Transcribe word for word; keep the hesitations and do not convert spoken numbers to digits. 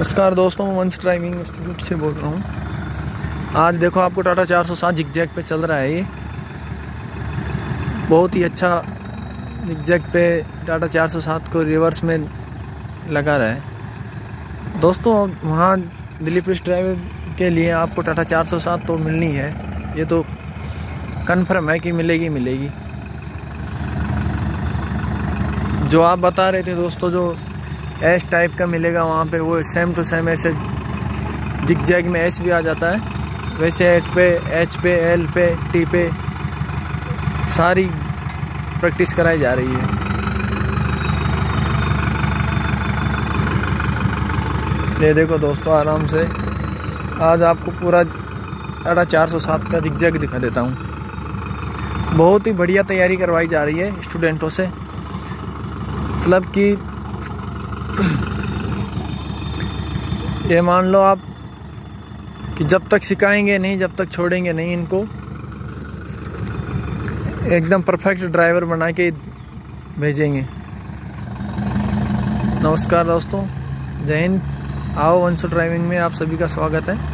नमस्कार दोस्तों, मैं वंश ड्राइविंग इंस्टीट्यूट से बोल रहा हूँ। आज देखो आपको टाटा चार सौ सात जिग-जैग पे चल रहा है। ये बहुत ही अच्छा जिग-जैग पे टाटा चार सौ सात को रिवर्स में लगा रहा है। दोस्तों वहाँ दिल्ली पुलिस ड्राइवर के लिए आपको टाटा चार सौ सात तो मिलनी है, ये तो कन्फर्म है कि मिलेगी मिलेगी। जो आप बता रहे थे दोस्तों, जो एस टाइप का मिलेगा वहाँ पे, वो सेम टू सेम ऐसे जिग-जैग में एस भी आ जाता है, वैसे एच पे एच पे एल पे टी पे सारी प्रैक्टिस कराई जा रही है। ये देखो दोस्तों, आराम से आज आपको पूरा टाटा चार सौ सात का जिग-जैग दिखा देता हूँ। बहुत ही बढ़िया तैयारी करवाई जा रही है स्टूडेंटों से, मतलब कि ये मान लो आप कि जब तक सिखाएंगे नहीं, जब तक छोड़ेंगे नहीं, इनको एकदम परफेक्ट ड्राइवर बना के भेजेंगे। नमस्कार दोस्तों, जय हिंद। आओ वंश ड्राइविंग में आप सभी का स्वागत है।